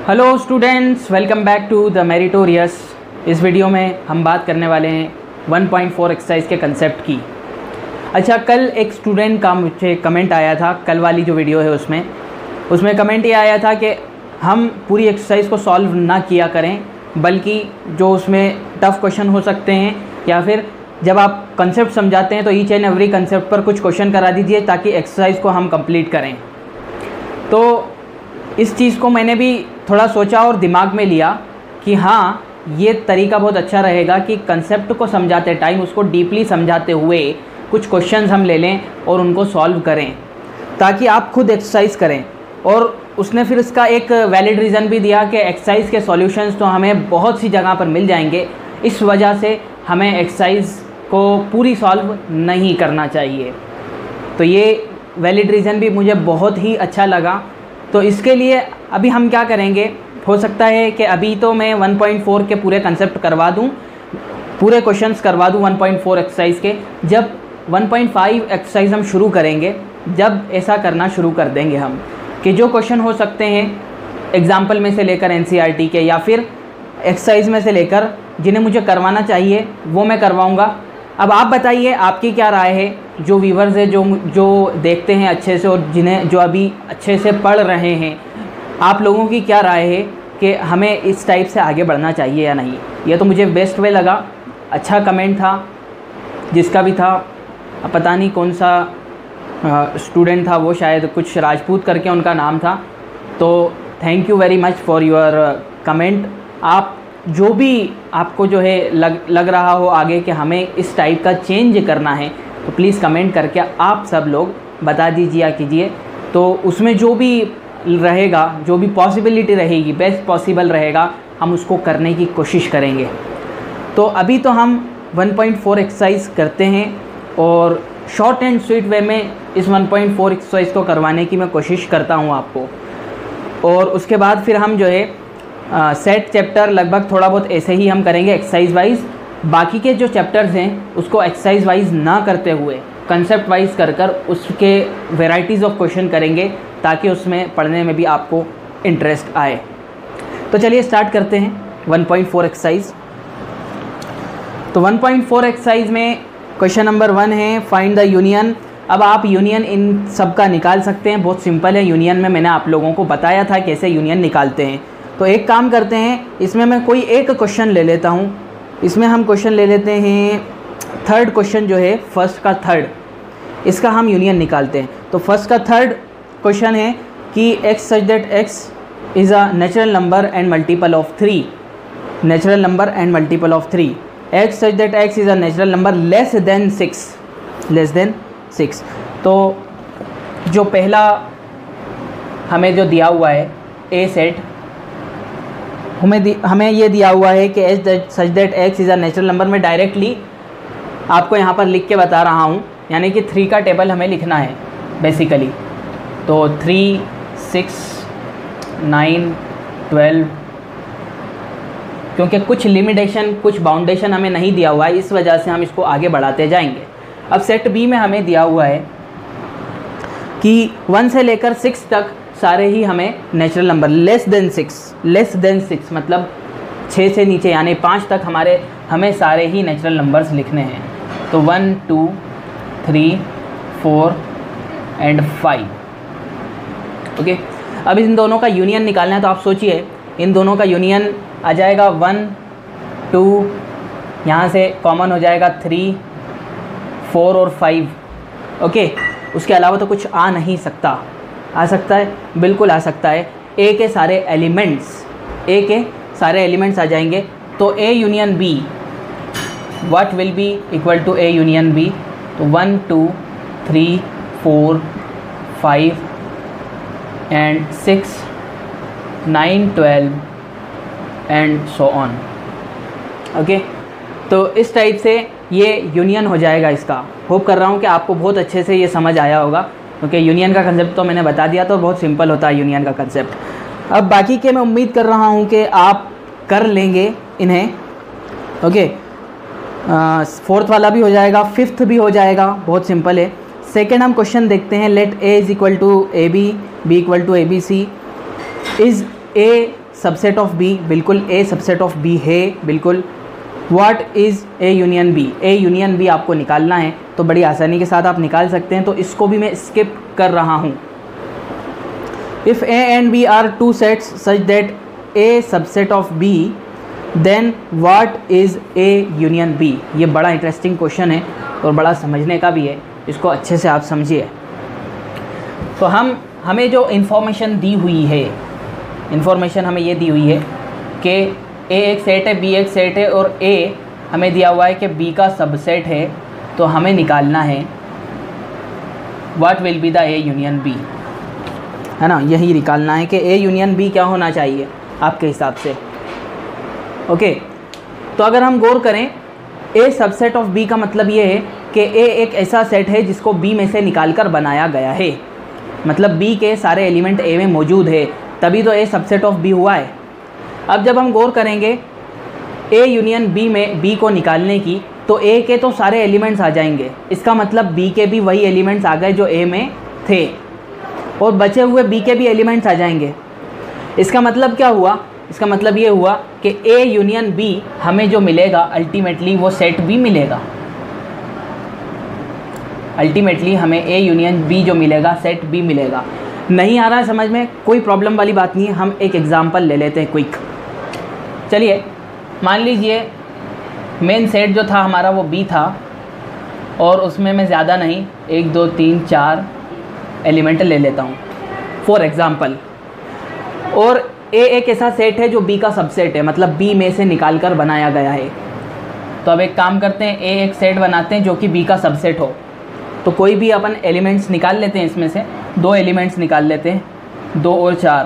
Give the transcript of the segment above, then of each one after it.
Hello students, welcome back to the Meritorious. इस video में हम बात करने वाले हैं 1.4 एक्सरसाइज के कंसेप्ट की। अच्छा, कल एक स्टूडेंट का मुझे कमेंट आया था, कल वाली जो वीडियो है उसमें कमेंट ये आया था कि हम पूरी एक्सरसाइज को सॉल्व ना किया करें, बल्कि जो उसमें टफ़ क्वेश्चन हो सकते हैं या फिर जब आप कंसेप्ट समझाते हैं तो ईच एंड एवरी कंसेप्ट पर कुछ क्वेश्चन करा दीजिए ताकि एक्सरसाइज को हम कंप्लीट करें। तो इस चीज़ को मैंने भी थोड़ा सोचा और दिमाग में लिया कि हाँ, ये तरीका बहुत अच्छा रहेगा कि कंसेप्ट को समझाते टाइम उसको डीपली समझाते हुए कुछ क्वेश्चंस हम ले लें और उनको सॉल्व करें ताकि आप खुद एक्सरसाइज करें। और उसने फिर इसका एक वैलिड रीज़न भी दिया कि एक्सरसाइज के सॉल्यूशंस तो हमें बहुत सी जगह पर मिल जाएंगे, इस वजह से हमें एक्सरसाइज को पूरी सॉल्व नहीं करना चाहिए। तो ये वैलिड रीज़न भी मुझे बहुत ही अच्छा लगा। तो इसके लिए अभी हम क्या करेंगे, हो सकता है कि अभी तो मैं 1.4 के पूरे कंसेप्ट करवा दूं, पूरे क्वेश्चंस करवा दूं 1.4 एक्सरसाइज के। जब 1.5 एक्सरसाइज हम शुरू करेंगे, जब ऐसा करना शुरू कर देंगे हम कि जो क्वेश्चन हो सकते हैं एग्जाम्पल में से लेकर एनसीईआरटी के या फिर एक्सरसाइज में से लेकर जिन्हें मुझे करवाना चाहिए वो मैं करवाऊँगा। अब आप बताइए आपकी क्या राय है, जो व्यूवर्स है जो देखते हैं अच्छे से और जिन्हें जो अभी अच्छे से पढ़ रहे हैं, आप लोगों की क्या राय है कि हमें इस टाइप से आगे बढ़ना चाहिए या नहीं। ये तो मुझे बेस्ट वे लगा, अच्छा कमेंट था जिसका भी था। पता नहीं कौन सा स्टूडेंट था वो, शायद कुछ राजपूत करके उनका नाम था। तो thank you very much for your comment. आप जो भी आपको जो है लग रहा हो आगे कि हमें इस टाइप का चेंज करना है तो प्लीज़ कमेंट करके आप सब लोग बता दीजिए कीजिए। तो उसमें जो भी रहेगा, जो भी पॉसिबिलिटी रहेगी, बेस्ट पॉसिबल रहेगा, हम उसको करने की कोशिश करेंगे। तो अभी तो हम 1.4 एक्सरसाइज करते हैं और शॉर्ट एंड स्वीट वे में इस 1.4 एक्सरसाइज को करवाने की मैं कोशिश करता हूँ आपको। और उसके बाद फिर हम जो है सेट चैप्टर लगभग थोड़ा बहुत ऐसे ही हम करेंगे एक्सरसाइज वाइज। बाकी के जो चैप्टर्स हैं उसको एक्सरसाइज वाइज ना करते हुए कंसेप्ट वाइज कर उसके वेराइटीज़ ऑफ क्वेश्चन करेंगे ताकि उसमें पढ़ने में भी आपको इंटरेस्ट आए। तो चलिए स्टार्ट करते हैं 1.4 एक्सरसाइज। तो 1.4 एक्सरसाइज में क्वेश्चन नंबर 1 है फाइंड द यूनियन। अब आप यूनियन इन सब का निकाल सकते हैं, बहुत सिंपल है। यूनियन में मैंने आप लोगों को बताया था कैसे यूनियन निकालते हैं। तो एक काम करते हैं, इसमें मैं कोई एक क्वेश्चन ले लेता हूँ। इसमें हम क्वेश्चन ले लेते हैं थर्ड क्वेश्चन जो है, फर्स्ट का थर्ड, इसका हम यूनियन निकालते हैं। तो फर्स्ट का थर्ड क्वेश्चन है कि x such that x is a natural number and multiple of 3। Natural number and multiple of 3। x such that x is a natural number less than 6। तो जो पहला हमें जो दिया हुआ है ए सेट, हमें ये दिया हुआ है कि H such that x is a natural number. में डायरेक्टली आपको यहाँ पर लिख के बता रहा हूँ, यानी कि 3 का टेबल हमें लिखना है बेसिकली। तो 3, 6, 9, 12, क्योंकि कुछ लिमिटेशन, कुछ बाउंडेशन हमें नहीं दिया हुआ है, इस वजह से हम इसको आगे बढ़ाते जाएंगे। अब सेट बी में हमें दिया हुआ है कि 1 से लेकर 6 तक सारे ही हमें नेचुरल नंबर लेस देन 6 मतलब 6 से नीचे यानी 5 तक हमें सारे ही नेचुरल नंबर्स लिखने हैं। तो 1, 2, 3, 4 एंड 5। ओके, अब इन दोनों का यूनियन निकालना है। तो आप सोचिए इन दोनों का यूनियन आ जाएगा 1, 2, यहाँ से कॉमन हो जाएगा 3, 4 और 5। ओके, उसके अलावा तो कुछ आ नहीं सकता। आ सकता है, बिल्कुल आ सकता है। ए के सारे एलिमेंट्स आ जाएंगे। तो A union B what will be equal to A union B. तो 1, 2, 3, 4, 5 and 6, 9, 12 and so on. Okay, तो इस टाइप से ये यूनियन हो जाएगा इसका। होप कर रहा हूँ कि आपको बहुत अच्छे से ये समझ आया होगा, क्योंकि यूनियन का कंसेप्ट तो मैंने बता दिया, तो बहुत सिंपल होता है यूनियन का कंसेप्ट। अब बाकी के मैं उम्मीद कर रहा हूँ कि आप कर लेंगे इन्हें। ओके, 4th वाला भी हो जाएगा, 5th भी हो जाएगा, बहुत सिंपल है। सेकेंड हम क्वेश्चन देखते हैं। Let A is equal to A B, B equal to A B C. Is A subset of B, बिल्कुल ए सबसेट ऑफ बी है, बिल्कुल। What is A union B, A union B आपको निकालना है तो बड़ी आसानी के साथ आप निकाल सकते हैं, तो इसको भी मैं स्किप कर रहा हूँ। If A and B are two sets such that A subset of B then what is A union B. ये बड़ा इंटरेस्टिंग क्वेश्चन है और बड़ा समझने का भी है, इसको अच्छे से आप समझिए। तो हमें जो इन्फॉर्मेशन दी हुई है, इन्फॉर्मेशन हमें ये दी हुई है कि ए एक सेट है, बी एक सेट है और ए हमें दिया हुआ है कि बी का सबसेट है, तो हमें निकालना है what will be the A union B, है ना। यही निकालना है कि ए यूनियन बी क्या होना चाहिए आपके हिसाब से। ओके, तो अगर हम गौर करें ए सबसेट ऑफ बी का मतलब ये है कि ए एक ऐसा सेट है जिसको बी में से निकाल कर बनाया गया है, मतलब बी के सारे एलिमेंट ए में मौजूद है, तभी तो ए सबसेट ऑफ बी हुआ है। अब जब हम गौर करेंगे ए यूनियन बी में बी को निकालने की, तो ए के तो सारे एलिमेंट्स आ जाएंगे, इसका मतलब बी के भी वही एलिमेंट्स आ गए जो ए में थे, और बचे हुए बी के भी एलिमेंट्स आ जाएंगे। इसका मतलब क्या हुआ, इसका मतलब ये हुआ कि ए यूनियन बी हमें जो मिलेगा अल्टीमेटली वो सेट बी मिलेगा। अल्टीमेटली हमें ए यूनियन बी जो मिलेगा सेट बी मिलेगा। नहीं आ रहा है समझ में, कोई प्रॉब्लम वाली बात नहीं है। हम एक एग्जांपल ले लेते हैं क्विक। चलिए मान लीजिए मेन सेट जो था हमारा वो बी था, और उसमें मैं ज़्यादा नहीं 1 2 3 4 एलिमेंट ले लेता हूँ फॉर एग्ज़ाम्पल, और ए एक ऐसा सेट है जो बी का सबसेट है, मतलब बी में से निकाल कर बनाया गया है। तो अब एक काम करते हैं, ए एक सेट बनाते हैं जो कि बी का सबसेट हो। तो कोई भी अपन एलिमेंट्स निकाल लेते हैं, इसमें से 2 एलिमेंट्स निकाल लेते हैं, 2 और 4।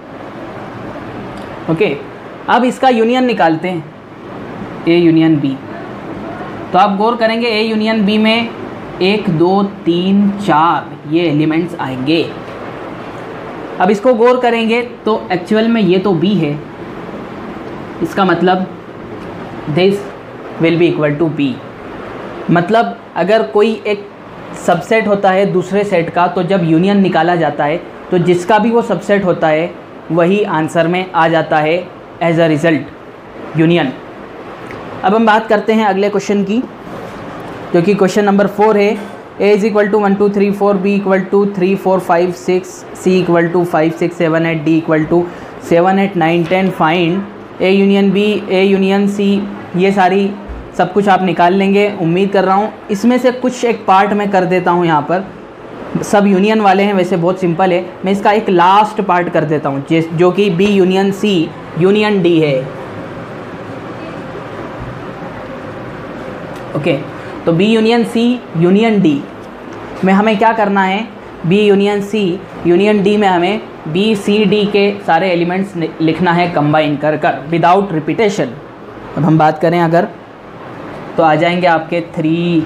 ओके, अब इसका यूनियन निकालते हैं, ए यूनियन बी। तो आप गौर करेंगे ए यूनियन बी में 1 2 3 4 ये एलिमेंट्स आएंगे। अब इसको गौर करेंगे तो एक्चुअल में ये तो बी है, इसका मतलब this will be equal to B. मतलब अगर कोई एक सबसेट होता है दूसरे सेट का, तो जब यूनियन निकाला जाता है तो जिसका भी वो सबसेट होता है वही आंसर में आ जाता है एज अ रिज़ल्ट यूनियन। अब हम बात करते हैं अगले क्वेश्चन की, जो कि क्वेश्चन नंबर 4 है। A is equal to 1 2 3 4, B equal to 3 4 5 6, C equal to 5 6 7 8, D equal to 7 8 9 10। Find A union B, A union C. ये सारी सब कुछ आप निकाल लेंगे, उम्मीद कर रहा हूँ। इसमें से कुछ एक पार्ट मैं कर देता हूँ यहाँ पर, सब यूनियन वाले हैं, वैसे बहुत सिंपल है। मैं इसका एक लास्ट पार्ट कर देता हूँ जो कि B union C union D है। ओके, तो B union C union D में हमें क्या करना है, B union C union D में हमें बी सी डी के सारे एलिमेंट्स लिखना है कंबाइन कर कर विदाउट रिपीटेशन। अब हम बात करें अगर, तो आ जाएंगे आपके 3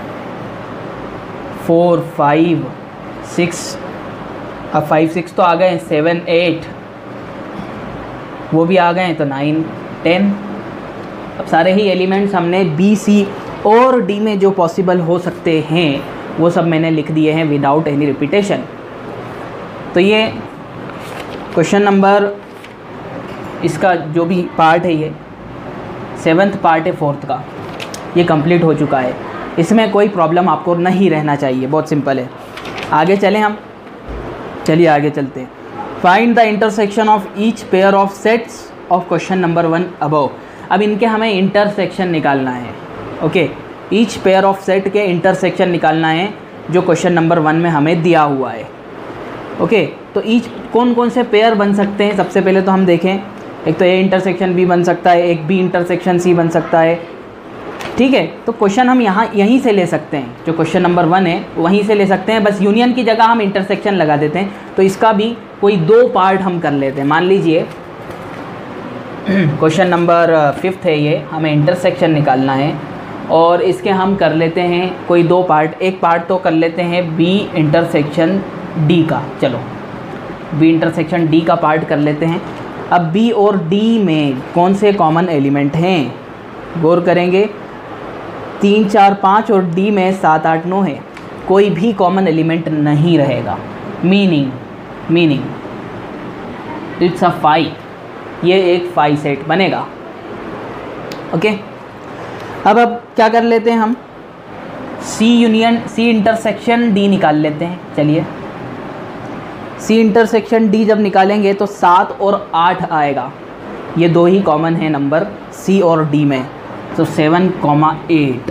4 5 6, अब 5 6 तो आ गए, 7 8 वो भी आ गए, तो 9 10। अब सारे ही एलिमेंट्स हमने बी सी और डी में जो पॉसिबल हो सकते हैं वो सब मैंने लिख दिए हैं विदाउट एनी रिपीटेशन। तो ये क्वेश्चन नंबर, इसका जो भी पार्ट है, ये 7th पार्ट है 4th का, ये कंप्लीट हो चुका है। इसमें कोई प्रॉब्लम आपको नहीं रहना चाहिए, बहुत सिंपल है। आगे चलें हम, चलिए आगे चलते हैं। Find the intersection of each pair of sets of question number 1 above. अब इनके हमें इंटरसेक्शन निकालना है। Okay, each pair of set के इंटरसेक्शन निकालना है जो क्वेश्चन नंबर 1 में हमें दिया हुआ है। ओके, तो ईच कौन कौन से पेयर बन सकते हैं, सबसे पहले तो हम देखें। एक तो ए इंटरसेक्शन बी बन सकता है, एक बी इंटरसेक्शन सी बन सकता है। ठीक है, तो क्वेश्चन हम यहीं से ले सकते हैं, जो क्वेश्चन नंबर 1 है वहीं से ले सकते हैं, बस यूनियन की जगह हम इंटरसेक्शन लगा देते हैं। तो इसका भी कोई 2 पार्ट हम कर लेते हैं। मान लीजिए क्वेश्चन नंबर 5 है, ये हमें इंटरसेक्शन निकालना है, और इसके हम कर लेते हैं कोई 2 पार्ट। एक पार्ट तो कर लेते हैं बी इंटरसेक्शन डी का, चलो बी इंटरसेक्शन डी का पार्ट कर लेते हैं। अब बी और डी में कौन से कॉमन एलिमेंट हैं, गौर करेंगे 3 4 5 और डी में 7 8 9 है, कोई भी कॉमन एलिमेंट नहीं रहेगा। Meaning it's a fight. ये एक फाई सेट बनेगा। ओके, अब क्या कर लेते हैं हम, सी इंटरसेक्शन डी निकाल लेते हैं। चलिए, सी इंटरसेक्शन डी जब निकालेंगे तो 7 और 8 आएगा। ये दो ही कॉमन है नंबर सी और डी में, तो 7,8।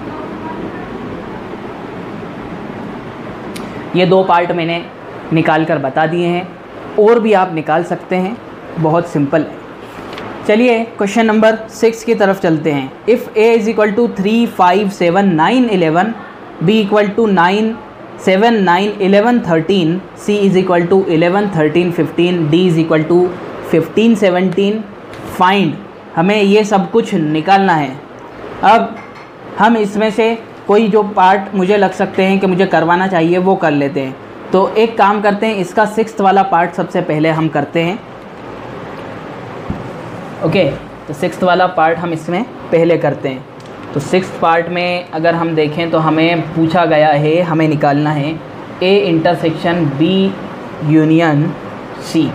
ये दो पार्ट मैंने निकाल कर बता दिए हैं, और भी आप निकाल सकते हैं, बहुत सिंपल है। चलिए क्वेश्चन नंबर 6 की तरफ चलते हैं। If A is equal to 3, 5, 7, 9, 11, B equal to 9, 7, 9, 11, 13, C is equal to 11, 13, 15, D is equal to 15, 17, find, हमें ये सब कुछ निकालना है। अब हम इसमें से कोई जो पार्ट मुझे लग सकते हैं कि मुझे करवाना चाहिए वो कर लेते हैं। तो एक काम करते हैं, इसका 6th वाला पार्ट सबसे पहले हम करते हैं। ओके, तो 6th वाला पार्ट हम इसमें पहले करते हैं। तो 6th पार्ट में अगर हम देखें तो हमें पूछा गया है, हमें निकालना है A intersection B union C.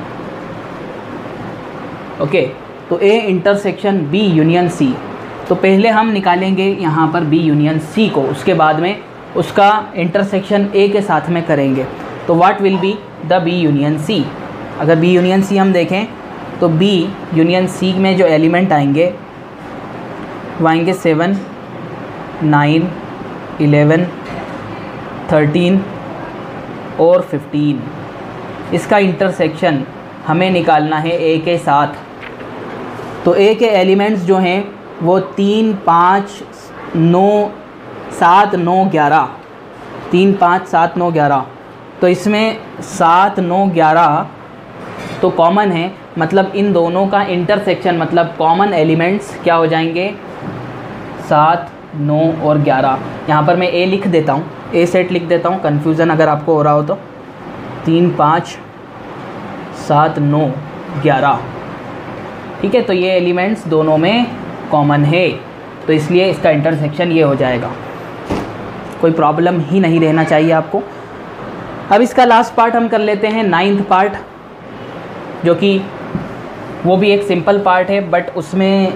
Okay, तो A intersection B union C, तो पहले हम निकालेंगे यहाँ पर बी यूनियन सी को, उसके बाद में उसका इंटरसेक्शन ए के साथ में करेंगे। तो what will be the B union C. अगर बी यूनियन सी हम देखें तो बी यूनियन सी में जो एलिमेंट आएंगे वो आएंगे 7, 9, 11, 13 और 15। इसका इंटरसेक्शन हमें निकालना है ए के साथ। तो ए के एलिमेंट्स जो हैं वो 3, 5, 9, 7, 9, 11, 3, 5, 7, 9, 11। तो इसमें 7, 9, 11 तो कॉमन है, मतलब इन दोनों का इंटरसेक्शन मतलब कॉमन एलिमेंट्स क्या हो जाएंगे, 7, 9 और 11। यहाँ पर मैं ए लिख देता हूँ, ए सेट लिख देता हूँ, कन्फ्यूज़न अगर आपको हो रहा हो तो। 3, 5, 7, 9, 11, ठीक है। तो ये एलिमेंट्स दोनों में कॉमन है, तो इसलिए इसका इंटरसेक्शन ये हो जाएगा। कोई प्रॉब्लम ही नहीं रहना चाहिए आपको। अब इसका लास्ट पार्ट हम कर लेते हैं, 9th पार्ट, जो कि वो भी एक सिंपल पार्ट है, बट उसमें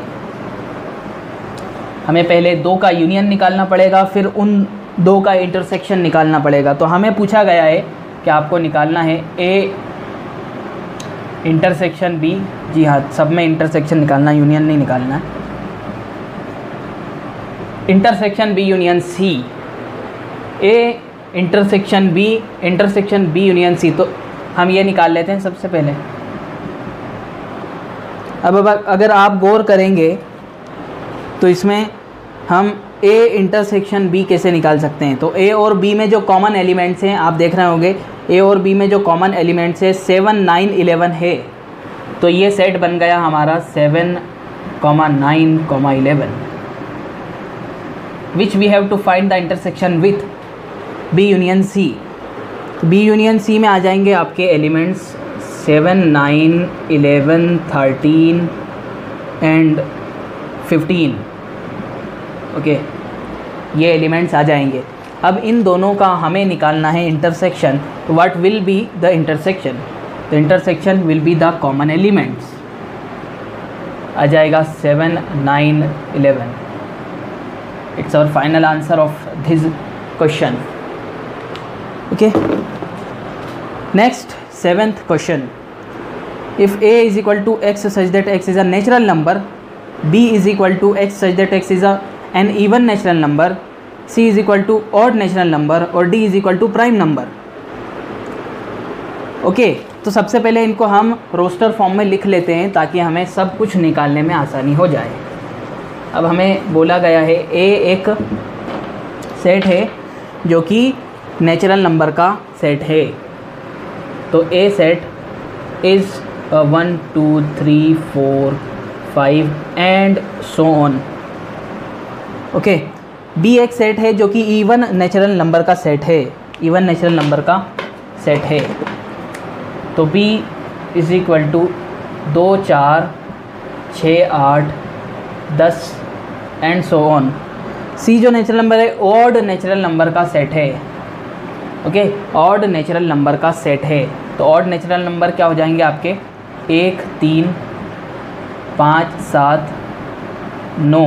हमें पहले दो का यूनियन निकालना पड़ेगा, फिर उन दो का इंटरसेक्शन निकालना पड़ेगा। तो हमें पूछा गया है कि आपको निकालना है ए इंटरसेक्शन बी। जी हाँ, सब में इंटरसेक्शन निकालना, यूनियन नहीं निकालना है। Intersection B union C, A intersection B union C. तो हम ये निकाल लेते हैं सबसे पहले। अब अगर आप गौर करेंगे तो इसमें हम ए इंटरसेक्शन बी कैसे निकाल सकते हैं। तो ए और बी में जो कॉमन एलिमेंट्स हैं आप देख रहे होंगे, ए और बी में जो कॉमन एलिमेंट्स है 7, 9, 11 है। तो ये सेट बन गया हमारा 7, 9, 11, which we have to find the intersection with B union C. B union C में आ जाएंगे आपके एलिमेंट्स 7, 9, 11, 13 एंड 15। ओके, ये एलिमेंट्स आ जाएंगे। अब इन दोनों का हमें निकालना है इंटरसेक्शन। तो what will be the intersection, the intersection will be the common elements. आ जाएगा 7, 9, 11। It's our final answer of this question. Okay, next 7th question. If a is equal to x such that x is a natural number, b is equal to x such that x is an even natural number, c is equal to odd natural number और d is equal to prime number। Okay, तो सबसे पहले इनको हम roster form में लिख लेते हैं ताकि हमें सब कुछ निकालने में आसानी हो जाए। अब हमें बोला गया है a एक सेट है जो कि नेचुरल नंबर का सेट है। तो a set is 1, 2, 3, 4, 5 and so on. Okay, B एक सेट है जो कि इवन नेचुरल नंबर का सेट है, इवन नेचुरल नंबर का सेट है। तो b is equal to 2, 4, 6, 8, 10 and so on. c जो नेचुरल नंबर है ऑड नेचुरल नंबर का सेट है। ओके, ऑड नेचुरल नंबर का सेट है। तो ऑड नेचुरल नंबर क्या हो जाएंगे आपके 1, 3, 5 7 9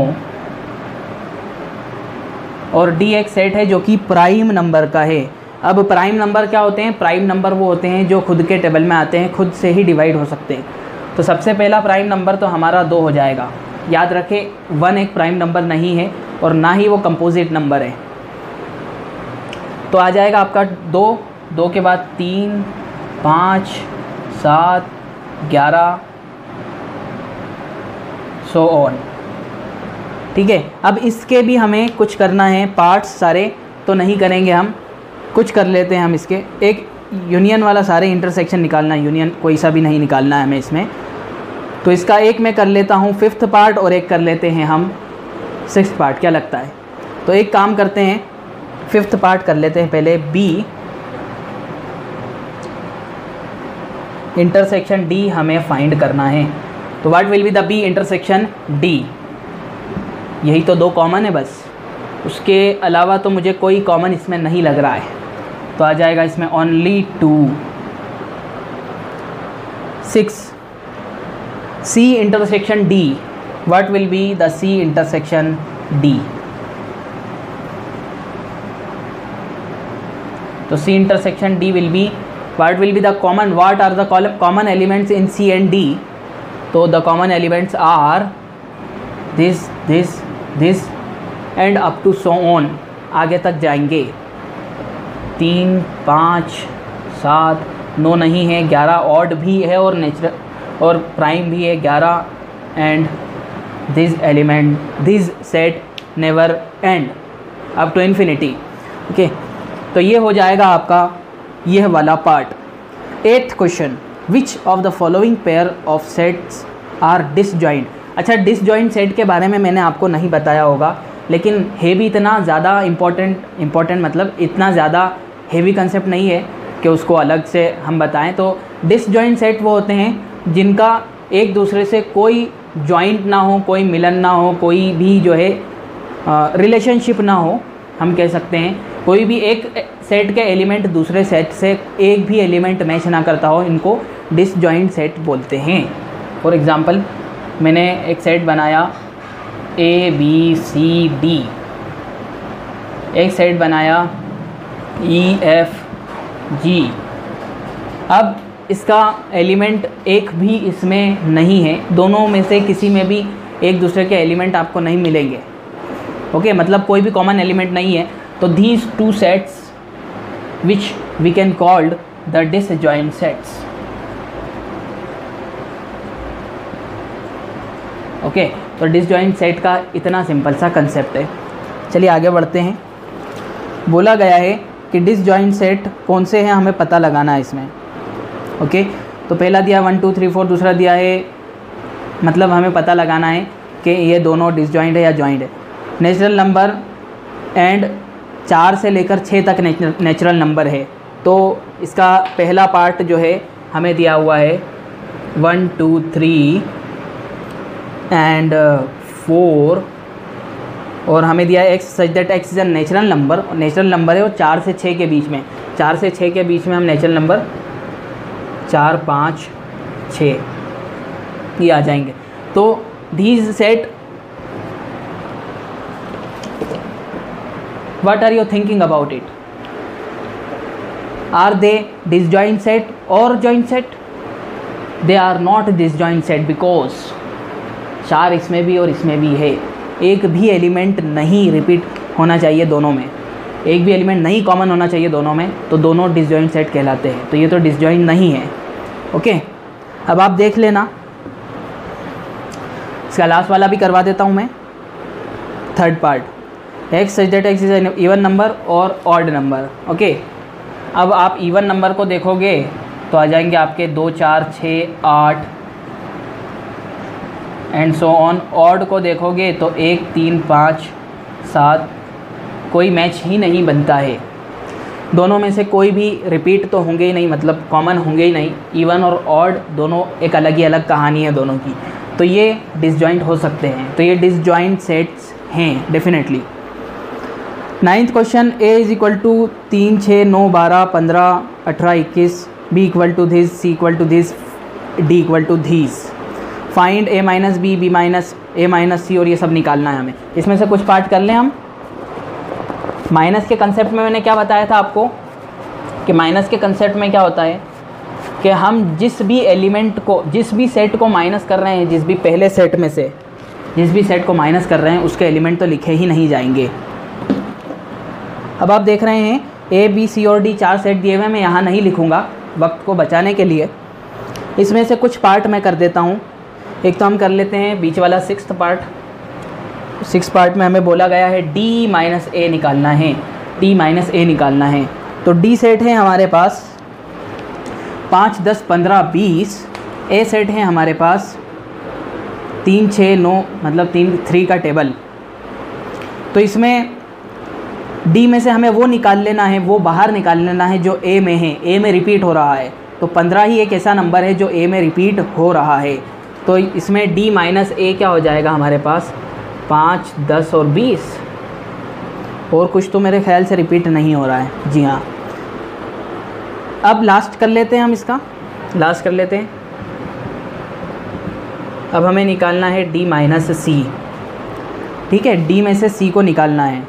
और डी एक सेट है जो कि प्राइम नंबर का है। अब प्राइम नंबर क्या होते हैं? प्राइम नंबर वो होते हैं जो खुद के टेबल में आते हैं, खुद से ही डिवाइड हो सकते हैं। तो सबसे पहला प्राइम नंबर तो हमारा 2 हो जाएगा। याद रखें 1 एक प्राइम नंबर नहीं है और ना ही वो कंपोजिट नंबर है। तो आ जाएगा आपका 2 के बाद 3 5 7 11 सो ऑन। ठीक है, अब इसके भी हमें कुछ करना है, पार्ट्स सारे तो नहीं करेंगे हम, कुछ कर लेते हैं हम इसके। एक यूनियन वाला सारे इंटरसेक्शन निकालना है, यूनियन कोई सा भी नहीं निकालना है हमें इसमें। तो इसका एक मैं कर लेता हूँ 5th पार्ट और एक कर लेते हैं हम 6th पार्ट, क्या लगता है? तो एक काम करते हैं, 5th पार्ट कर लेते हैं पहले। B इंटरसेक्शन D हमें फाइंड करना है। तो what will be the B intersection D? यही तो 2 कॉमन है बस, उसके अलावा तो मुझे कोई कॉमन इसमें नहीं लग रहा है। तो आ जाएगा इसमें only 2। 6 C intersection D, what will be the C intersection D? तो C intersection D will be, what will be the common, what are the common elements in C and D? तो the common elements are this and up to so on, आगे तक जाएंगे। 3 5 7 9 नहीं है, 11 odd भी है और नेचुरल और प्राइम भी है 11 and this element this set never end up to infinity. Okay, तो ये हो जाएगा आपका यह वाला part. 8th question, which of the following pair of sets are disjoint? अच्छा, डिसजॉइंट सेट के बारे में मैंने आपको नहीं बताया होगा, लेकिन है भी इतना ज़्यादा इम्पॉर्टेंट मतलब इतना ज़्यादा हेवी कंसेप्ट नहीं है कि उसको अलग से हम बताएं। तो डिसजॉइंट सेट वो होते हैं जिनका एक दूसरे से कोई जॉइंट ना हो, कोई मिलन ना हो, कोई भी जो है रिलेशनशिप ना हो। हम कह सकते हैं कोई भी एक सेट के एलिमेंट दूसरे सेट से एक भी एलिमेंट मैच ना करता हो, इनको डिसजॉइंट सेट बोलते हैं। फॉर एग्ज़ाम्पल, मैंने एक सेट बनाया ABCD, एक सेट बनाया EFG। अब इसका एलिमेंट एक भी इसमें नहीं है, दोनों में से किसी में भी एक दूसरे के एलिमेंट आपको नहीं मिलेंगे। ओके, मतलब कोई भी कॉमन एलिमेंट नहीं है। तो these 2 sets which we can called the disjoint sets। Okay, तो डिसजॉइंट सेट का इतना सिंपल सा कंसेप्ट है। चलिए आगे बढ़ते हैं। बोला गया है कि डिसजॉइंट सेट कौन से हैं, हमें पता लगाना है इसमें। ओके, तो पहला दिया 1 2 3 4, दूसरा दिया है, मतलब हमें पता लगाना है कि ये दोनों डिसजॉइंट है या जॉइंट है। नेचुरल नंबर एंड 4 से लेकर 6 तक नेचुरल नंबर है। तो इसका पहला पार्ट जो है हमें दिया हुआ है 1 2 3 एंड 4, और हमें दिया है x such that x is a natural number. Natural number है और 4 से 6 के बीच में, 4 से 6 के बीच में हम नेचुरल नंबर 4 5 6 ये आ जाएंगे। तो these set, what are you thinking about it? Are they disjoint set or joint set? They are not disjoint set because 4 इसमें भी और इसमें भी है, एक भी एलिमेंट नहीं रिपीट होना चाहिए दोनों में, एक भी एलिमेंट नहीं कॉमन होना चाहिए दोनों में, तो दोनों डिसजॉइंट सेट कहलाते हैं। तो ये तो डिसजॉइंट नहीं है। ओके, अब आप देख लेना, इसका लास्ट वाला भी करवा देता हूँ मैं। 3rd part, x such that x is an even number और ऑड नंबर। ओके, अब आप इवन नंबर को देखोगे तो आ जाएंगे आपके 2 4 6 8 एंड सो ऑन। ऑड को देखोगे तो 1 3 5 7, कोई मैच ही नहीं बनता है। दोनों में से कोई भी रिपीट तो होंगे ही नहीं, मतलब कॉमन होंगे ही नहीं। इवन और ऑड दोनों एक अलग ही अलग कहानी है दोनों की, तो ये डिसजॉइंट हो सकते हैं। तो ये डिसजॉइंट सेट्स हैं definitely. 9th question, a is equal to 3 6 9 12 15 18 21, b equal to this, c equal to this, d equal to this. Find a minus B, B minus a minus C, और ये सब निकालना है हमें। इसमें से कुछ पार्ट कर लें हम। माइनस के कंसेप्ट में मैंने क्या बताया था आपको कि माइनस के कंसेप्ट में क्या होता है कि हम जिस भी एलिमेंट को, जिस भी सेट को माइनस कर रहे हैं, जिस भी पहले सेट में से जिस भी सेट को माइनस कर रहे हैं उसके एलिमेंट तो लिखे ही नहीं जाएंगे। अब आप देख रहे हैं ए बी सी और डी 4 सेट दिए हुए हैं। मैं यहाँ नहीं लिखूँगा वक्त को बचाने के लिए। इसमें से कुछ पार्ट मैं कर देता हूँ। एक तो हम कर लेते हैं बीच वाला 6th पार्ट। 6 पार्ट में हमें बोला गया है डी माइनस ए निकालना है, डी माइनस ए निकालना है। तो डी सेट है हमारे पास 5, 10, 15, 20। ए सेट है हमारे पास 3, 6, 9, मतलब 3 का टेबल। तो इसमें डी में से हमें वो निकाल लेना है, वो बाहर निकाल लेना है जो ए में है, ए में रिपीट हो रहा है। तो 15 ही एक ऐसा नंबर है जो ए में रिपीट हो रहा है। तो इसमें डी माइनस ए क्या हो जाएगा हमारे पास 5, 10 और 20। और कुछ तो मेरे ख्याल से रिपीट नहीं हो रहा है। जी हाँ, अब लास्ट कर लेते हैं हम इसका, लास्ट कर लेते हैं। अब हमें निकालना है डी माइनस सी। ठीक है, डी में से सी को निकालना है।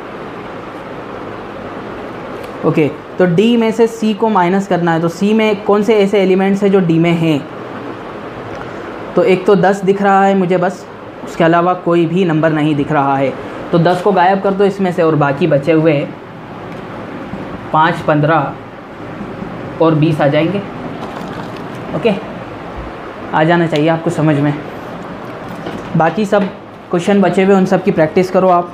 ओके, तो डी में से सी को माइनस करना है। तो सी में कौन से ऐसे एलिमेंट्स हैं जो डी में हैं? तो एक तो 10 दिख रहा है मुझे बस, उसके अलावा कोई भी नंबर नहीं दिख रहा है। तो 10 को गायब कर दो इसमें से और बाकी बचे हुए 5, 15 और 20 आ जाएंगे। ओके, आ जाना चाहिए आपको समझ में। बाकी सब क्वेश्चन बचे हुए उन सब की प्रैक्टिस करो आप।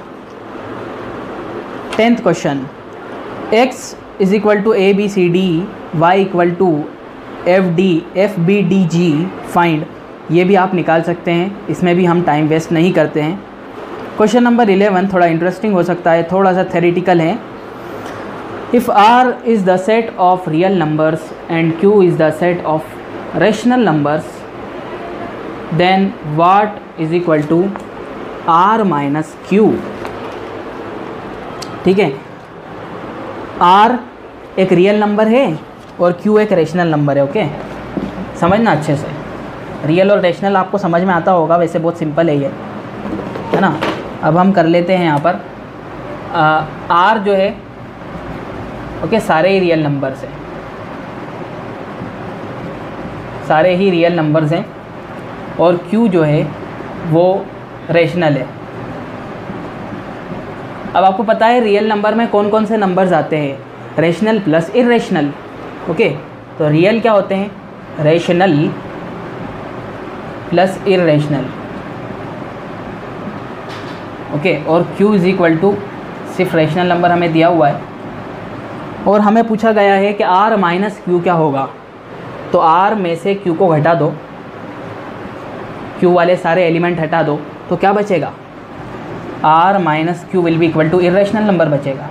10th question, x is equal to A B C D, Y equal to F B D G find. ये भी आप निकाल सकते हैं, इसमें भी हम टाइम वेस्ट नहीं करते हैं। क्वेश्चन नंबर 11 थोड़ा इंटरेस्टिंग हो सकता है, थोड़ा सा थेरेटिकल है। If r is the set of real numbers and q is the set of rational numbers, then what is equal to r minus q। ठीक है, r एक रियल नंबर है और q एक रेशनल नंबर है। Okay, समझना अच्छे से। रियल और रेशनल आपको समझ में आता होगा, वैसे बहुत सिंपल है ये, है ना। अब हम कर लेते हैं यहाँ पर r जो है, ओके, सारे ही रियल नंबर्स हैं, सारे ही रियल नंबर्स हैं, और q जो है वो रेशनल है। अब आपको पता है रियल नंबर में कौन कौन से नंबर्स आते हैं, रेशनल प्लस इरेशनल। ओके, तो रियल क्या होते हैं, रेशनल प्लस इरेशनल। ओके, और q इज़ इक्वल टू सिर्फ रेशनल नंबर हमें दिया हुआ है और हमें पूछा गया है कि r माइनस q क्या होगा। तो r में से q को घटा दो, q वाले सारे एलिमेंट हटा दो, तो क्या बचेगा, r minus q will be equal to irrational number बचेगा।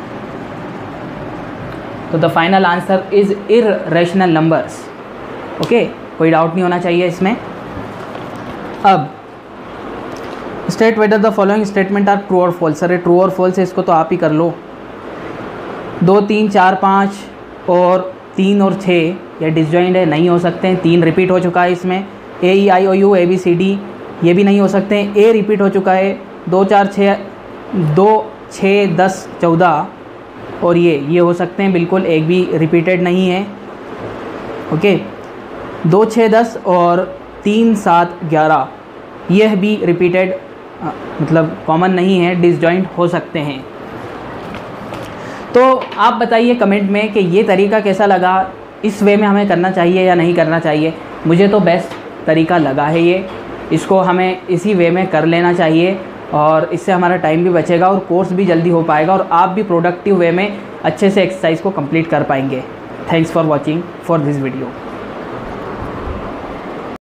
तो the final answer is irrational numbers. Okay, कोई डाउट नहीं होना चाहिए इसमें। अब state whether the following statement are true और फॉल्स। अरे ट्रू और फॉल्स है, इसको तो आप ही कर लो। 2, 3, 4, 5 और 3 और 6 ये डिसजॉइंट है, नहीं हो सकते हैं। 3 रिपीट हो चुका है इसमें, A E I O U A B C D, ये भी नहीं हो सकते हैं। ए रिपीट हो चुका है, 2, 4, 6, 2, 6, 10, 14 और ये हो सकते हैं बिल्कुल, एक भी रिपीटेड नहीं है। ओके, 2, 6, 10 और 3, 7, 11 यह भी रिपीटेड मतलब कॉमन नहीं है, डिसजॉइंट हो सकते हैं। तो आप बताइए कमेंट में कि ये तरीका कैसा लगा, इस वे में हमें करना चाहिए या नहीं करना चाहिए। मुझे तो बेस्ट तरीका लगा है ये, इसको हमें इसी वे में कर लेना चाहिए और इससे हमारा टाइम भी बचेगा और कोर्स भी जल्दी हो पाएगा और आप भी प्रोडक्टिव वे में अच्छे से एक्सरसाइज को कंप्लीट कर पाएंगे। Thanks for watching for this video.